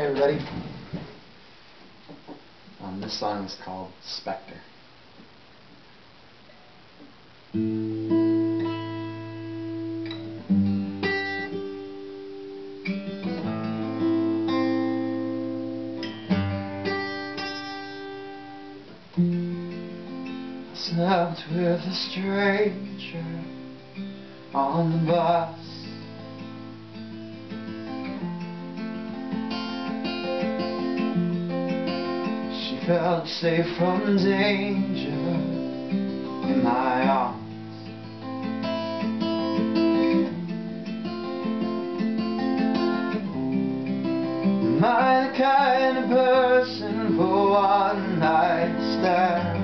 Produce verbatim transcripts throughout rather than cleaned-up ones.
everybody. Um, this song is called Spectre. Slept with a stranger on the bus. She felt safe from danger in my arms. Am I the kind of person for one night stands?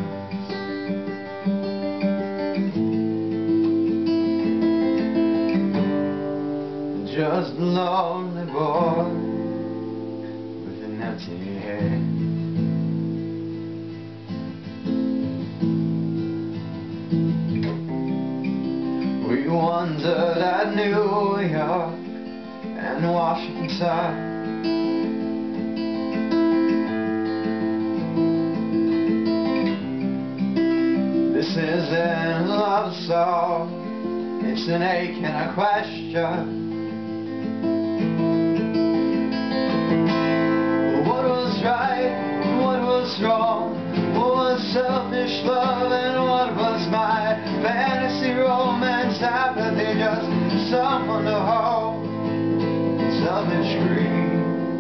Just a lonely boy with an empty head. We wandered at New York and Washington. This isn't a love song, it's an ache and a question. Wrong? What was selfish love and what was my fantasy romance? Apathy, just someone to hold, selfish greed.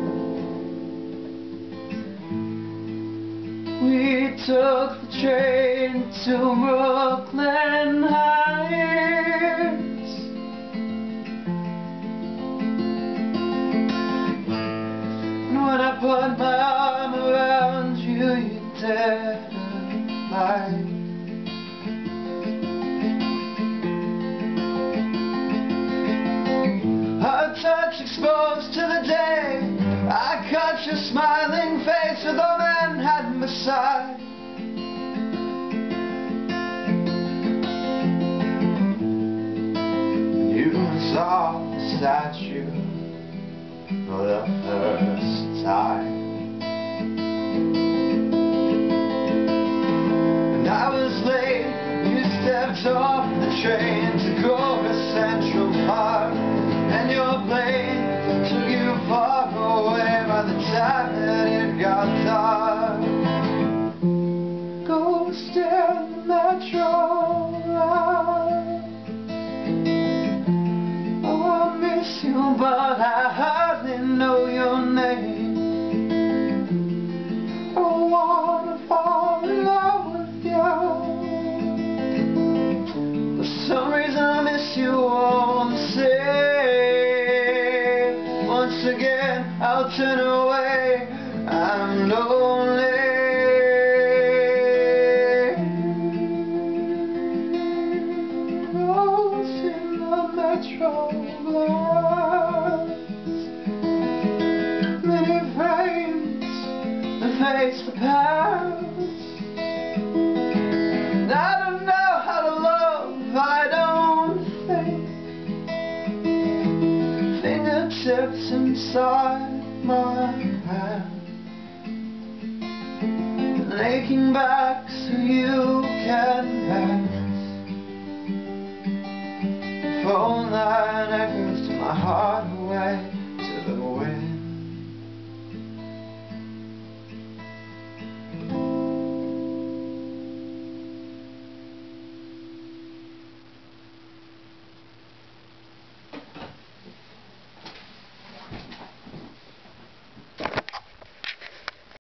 We took the train to Brooklyn Heights. And when I put my arm around you, you dared to lie. Her touch exposed to the day, I caught your smiling face with a Manhattan beside. You saw the statue for the first time. I was late, you stepped off the train to go to Central Park, and your plane took you far away by the time that it got dark. Go stare in the metro line. Oh, I miss you, but I hardly know your name. I wanna fall in love with for some reason I miss you all the same. Once again I'll turn away, I'm lonely. Lost in the metro glass, many frames that face the past. I don't know how to love, I don't think. Fingertips inside my hand, aching back so you can dance. Phone line echoes to my heart away.